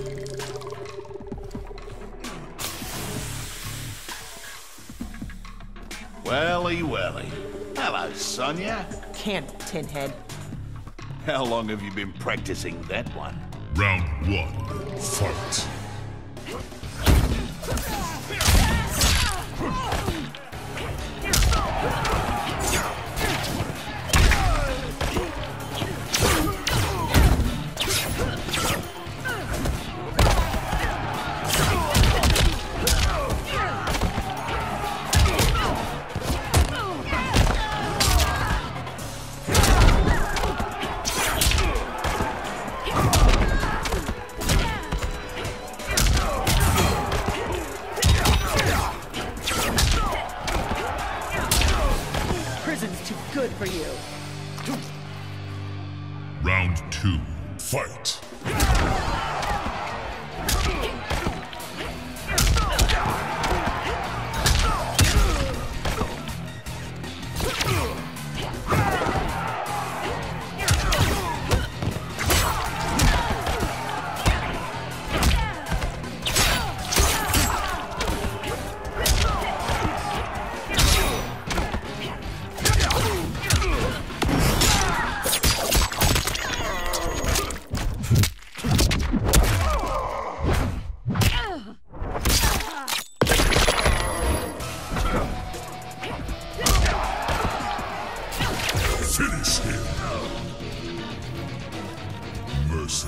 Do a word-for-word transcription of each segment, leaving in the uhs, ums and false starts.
Welly, welly. Hello, Sonya. Can't, Tinhead. How long have you been practicing that one? Round one, fight. Prison's too good for you. Round two, fight. Finish him. Mercy.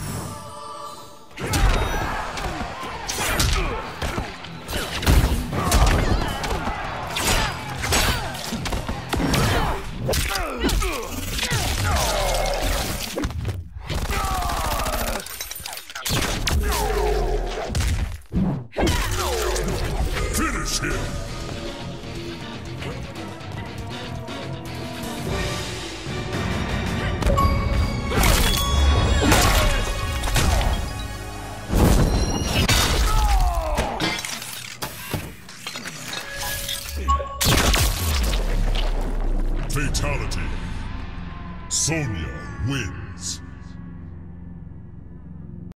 Finish him. Fatality. Sonya wins.